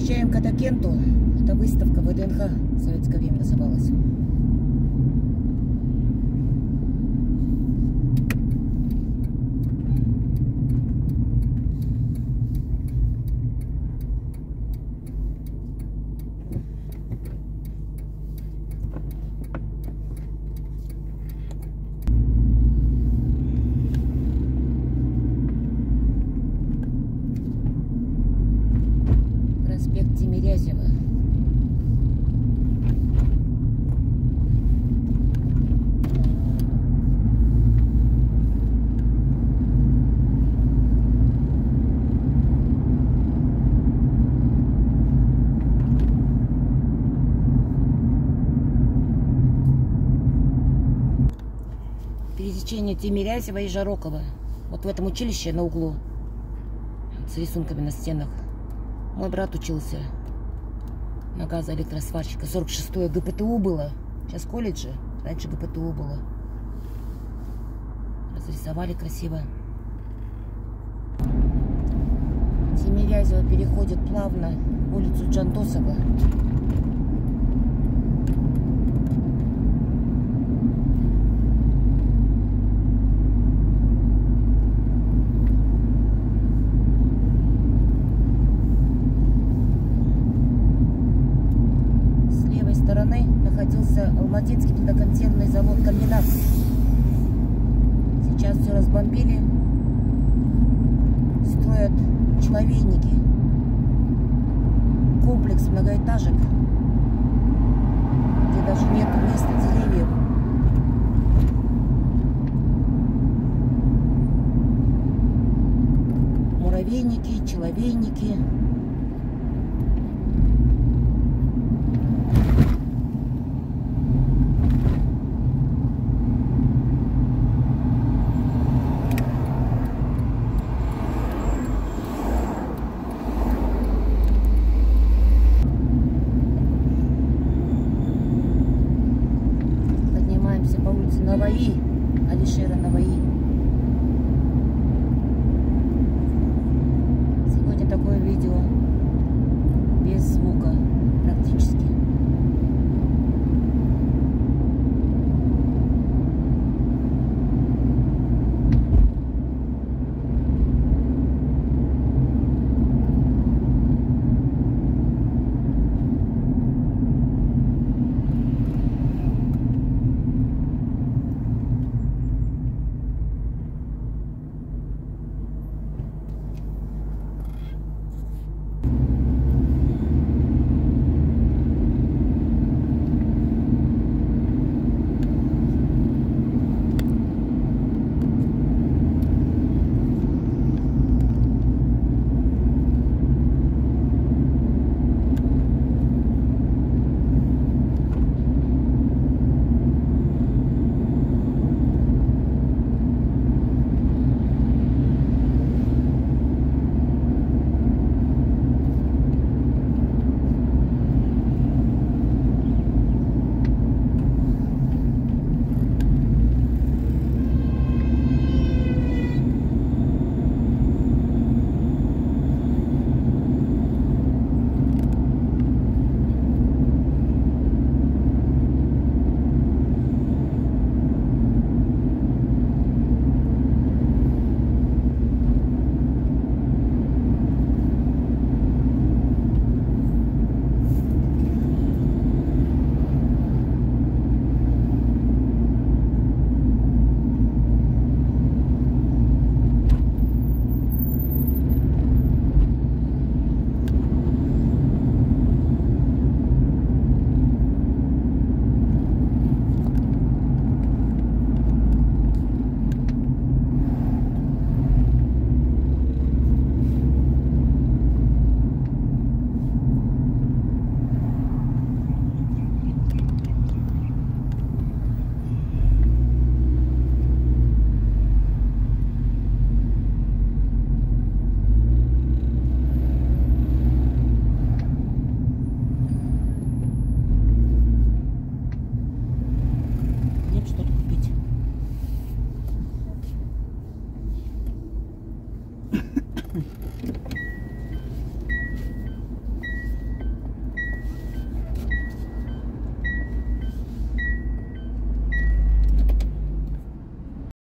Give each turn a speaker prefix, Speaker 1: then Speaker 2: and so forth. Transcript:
Speaker 1: Подъезжаем к Атакенту. Это выставка ВДНХ в советское время называлась. Проспект Тимирязева. Пересечение Тимирязева и Жарокова. Вот в этом училище на углу. С рисунками на стенах. Мой брат учился на газоэлектросварщика. 46-е ГПТУ было. Сейчас колледжи. Раньше ГПТУ было. Разрисовали красиво. Тимирязево переходит плавно в улицу Джандосова. Стороны находился Алматинский плодоконсервный завод «Комбинат». Сейчас все разбомбили, строят человейники, комплекс многоэтажек, где даже нет места деревьев. Муравейники, человейники. По улице Наваи Алишера